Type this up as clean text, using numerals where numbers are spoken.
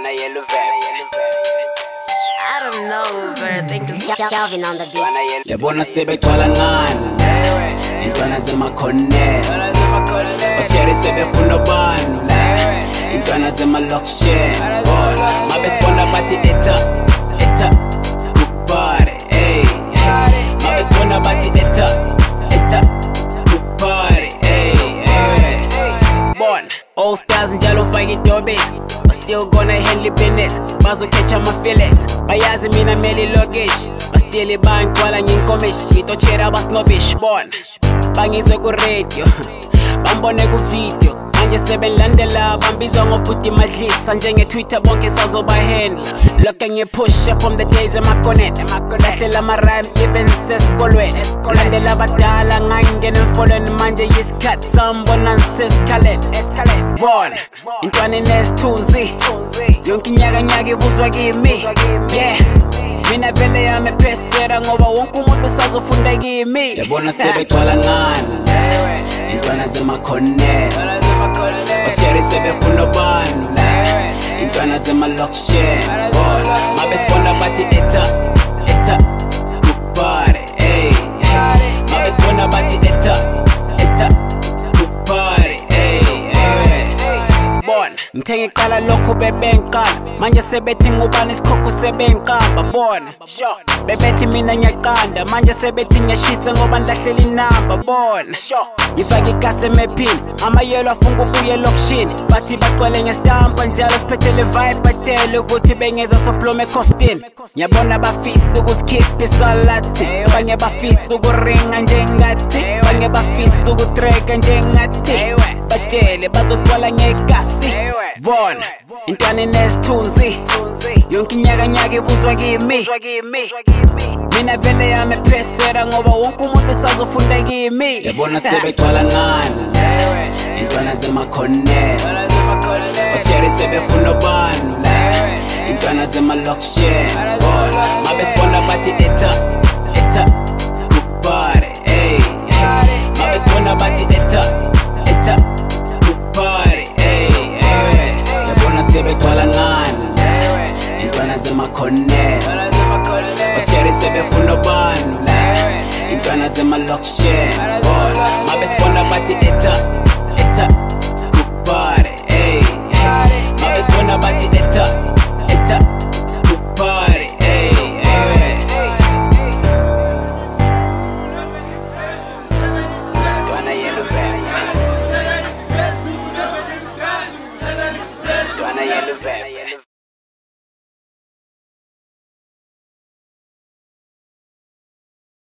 I don't know, but I think it's Calvin on the beat. Yabona sebegcwala ngani intwana zemakhonela bajeri sebefuna abantu intwana zemalokishini mabe sibona bathi eta scoop party ey mabe sibona bathi eta scoop party ey bona all stars njalo ufake idobisi still gonna handle business bazoketcha my feelings bayazi mina meli lokish bastili bangcwala nginkomish ngitochera basnobish bona bangizwe ku radio bambone ku video manje sebenlandela bambizwa ngobhuti madlisa njenge Twitter bonke sazobahandla lokho ngipusha from the days emakoneni lahlela ama rhyme even sesikolweni landela abadala ngangena emfolweni manje yisikhathi sambona escalate bona intwana inesithunzi yonke inyaka ibuzwa kimi yeah mina vele yami phesera ngoba wonke umuntu usazofunda kimi yabona sebegcwala ngani intwana zemakhonela bajeri sebefuna abantu intwana zemalokishini mabe sibona bathi eta scoop party ey mabe sibona bathi eta scoop party ey bona ngithenga iqala lokho bebengiqala manje sebethi ngubani isikhokho sebengiqamba bona bebethi mina ngiyaqanda manje sebethi ngiyashisa ngoba ndahlela inamba bona ngifake igasi emephini amayelo afunga ubuye lokishini bathi baqwele ngestampa njalo siphethele vibe batele ukuthi bengeza soplome costume ngiyabona bafisi ukusikhipha isalati abanye bafisi ukuringa njengathi abanye bafisi ukutreka njengathi batele bazogcwala ngegasi bona intwana inesithunzi yonke inyaka ibuzwa kimi mina vele yami phesera ngoba wonke umuntu usazofunda kimi yabona sebegcwala ngani intwana zemakhonela bajeri sebefuna abantu intwana zemalokishini mabe sibona bathi eta scoop party ey mabe sibona bathi eta scoop party ey yabona sebegcwala ngani intwana zemakhonela bajeri sebefuna abantu intwana zemalokishini mabe sibona bathi eta scoop party ey mabe sibona bathi eta